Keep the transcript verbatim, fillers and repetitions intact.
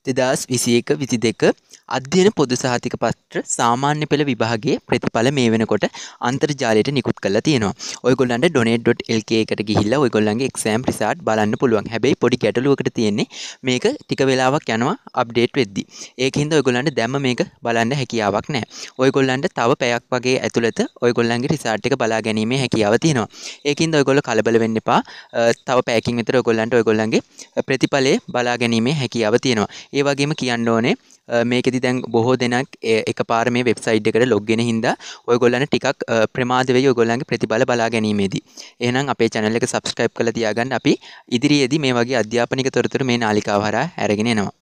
දෙදහස් විසි එක විසි දෙක අධ්‍යයන පොදු සහතික පත්‍ර සාමාන්‍ය පෙළ විභාගයේ ප්‍රතිඵල මේ වෙනකොට අන්තර්ජාලයට නිකුත් කරලා තියෙනවා. ඔයගොල්ලන්ට donate dot l k එකට ගිහිල්ලා ඔයගොල්ලන්ගේ exam result බලන්න පුළුවන්. හැබැයි පොඩි ගැටලුවකට තියෙන්නේ මේක ටික වෙලාවක් යනවා අප්ඩේට් වෙද්දී. ඒකින්ද ඔයගොල්ලන්ට දැම්ම මේක බලන්න හැකියාවක් නැහැ. ඔයගොල්ලන්ට තව පැයක් වගේ ඇතුළත ඔයගොල්ලන්ගේ result එක බලා ගැනීමේ හැකියාව තියෙනවා. ඒකින්ද ඔයගොල්ලෝ කලබල වෙන්න එපා. තව පැයකින් විතර ඔයගොල්ලන්ට ඔයගොල්ලන්ගේ ප්‍රතිඵලය බලා ගැනීමේ හැකියාව තියෙනවා. ඒ වගේම කියන්න ඕනේ මේකෙදි දැන් බොහෝ දෙනෙක් එකපාර මේ වෙබ්සයිට් එකට ලොග් වෙන හින්දා ඔයගොල්ලන්ට ටිකක් ප්‍රමාද වෙයි ඔයගොල්ලන්ගේ ප්‍රතිඵල බලා ගැනීමේදී. එහෙනම් අපේ channel එක subscribe කරලා තියාගන්න. අපි ඉදිරියේදී මේ වගේ අධ්‍යාපනික තොරතුරු මේ නාලිකාව හරහා අරගෙන එනවා.